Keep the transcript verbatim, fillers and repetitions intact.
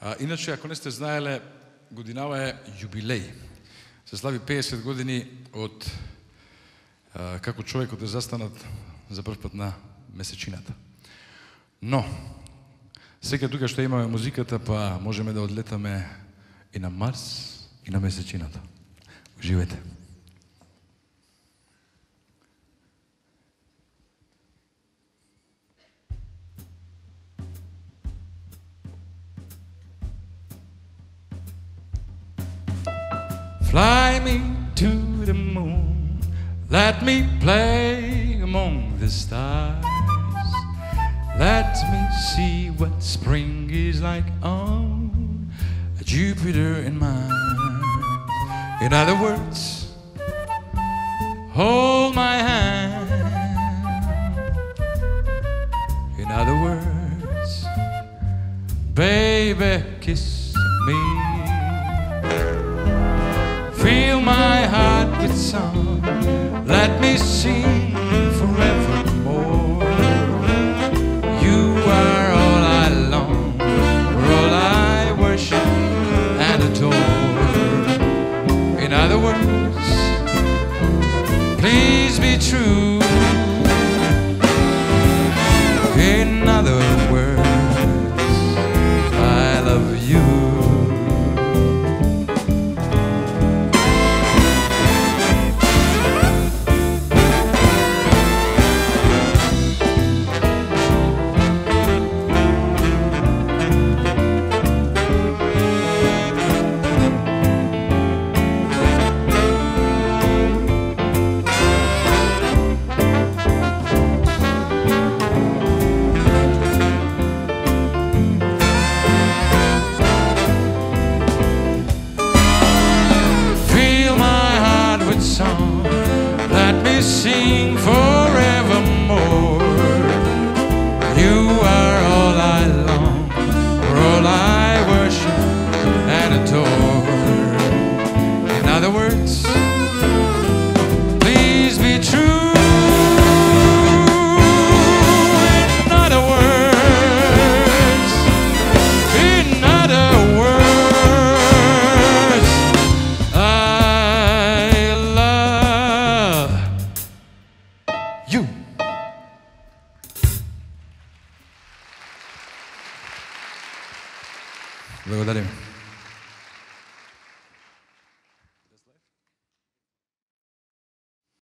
А, иначе, ако не сте знаеле, годинава е јубилеј. Се слави педесет години од а, како човекот е застанат за прв пат на месечината. Но, сега тука што имаме музиката, па можеме да одлетаме и на Марс, и на месечината. Уживајте. Fly me to the moon, let me play among the stars. Let me see what spring is like on Jupiter and Mars. In other words, hold my hand. In other words, baby, kiss me. Fill my heart with song, let me sing forevermore. You are all I long, all I worship and adore. In other words, please be true. In other words, I love you. Song, let me sing forevermore. You are all I long, all I worship and adore. In other words, please be true. In other words, in other words, I you. Благодарим.